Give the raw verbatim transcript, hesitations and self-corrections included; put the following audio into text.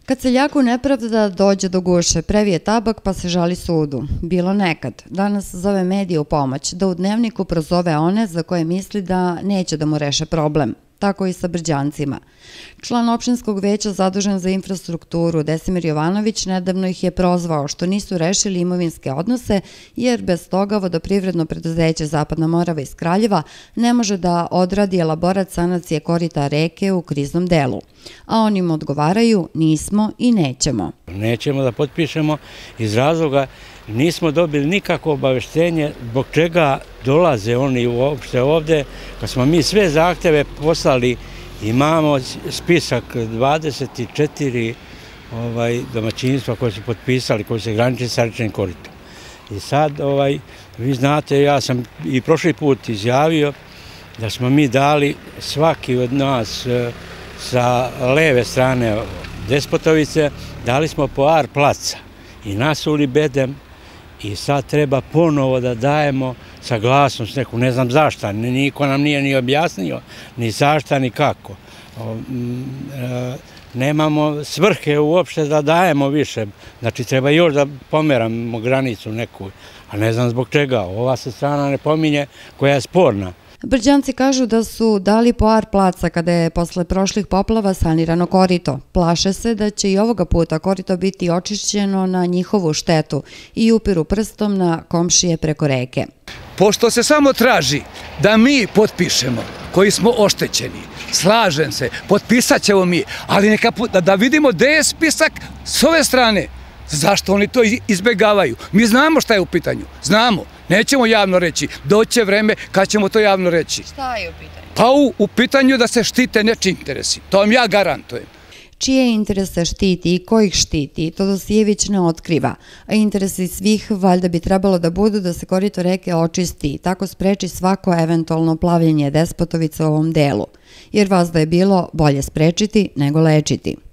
Kad seljaku nepravda dođe do guše, previje tabak pa se žali sudu. Bilo nekad. Danas zove medije u pomoć, da u dnevniku prozove one za koje misli da neće da mu reše problem. Tako i sa Brđancima. Član opštinskog veća zadužen za infrastrukturu Desimir Jovanović nedavno ih je prozvao što nisu rešili imovinske odnose, jer bez toga vodoprivredno preduzeće Zapadna Morava iz Kraljeva ne može da odradi elaborat sanacije korita reke u kriznom delu. A oni im odgovaraju: nismo i nećemo. Nećemo da potpišemo iz razloga nismo dobili nikakvo obaveštenje zbog čega dolaze oni uopšte ovde. Kad smo mi sve zahteve poslali, imamo spisak dvadeset četiri domaćinstva koje su potpisali, koji se graniče sa rečnim koritom. I sad, vi znate, ja sam i prošli put izjavio da smo mi dali svaki od nas sa leve strane Despotovice, dali smo po ar placa i nasuli bedem. I sad treba ponovo da dajemo saglasnost neku, ne znam zašta, niko nam nije ni objasnio, ni zašta, ni kako. Nemamo svrhe uopšte da dajemo više, znači treba još da pomeramo granicu neku, a ne znam zbog čega, ova se strana ne pominje koja je sporna. Brđanci kažu da su dali po ar placa kada je posle prošlih poplava sanirano korito. Plaše se da će i ovoga puta korito biti očišćeno na njihovu štetu i upiru prstom na komšije preko reke. Pošto se samo traži da mi potpišemo, koji smo oštećeni, slažem se, potpisat ćemo mi, ali da vidimo gde je spisak s ove strane. Zašto oni to izbegavaju? Mi znamo šta je u pitanju, znamo. Nećemo javno reći, doće vreme kad ćemo to javno reći. Šta je u pitanju? Pa u pitanju da se štite nečiji interesi, to vam ja garantujem. Čije interese štiti i ko ih štiti, Todosijević ne otkriva, a interesi svih valjda bi trebalo da budu da se korito reke očisti i tako spreči svako eventualno plavljenje Despotovice u ovom delu, jer vas da je bilo bolje sprečiti nego lečiti.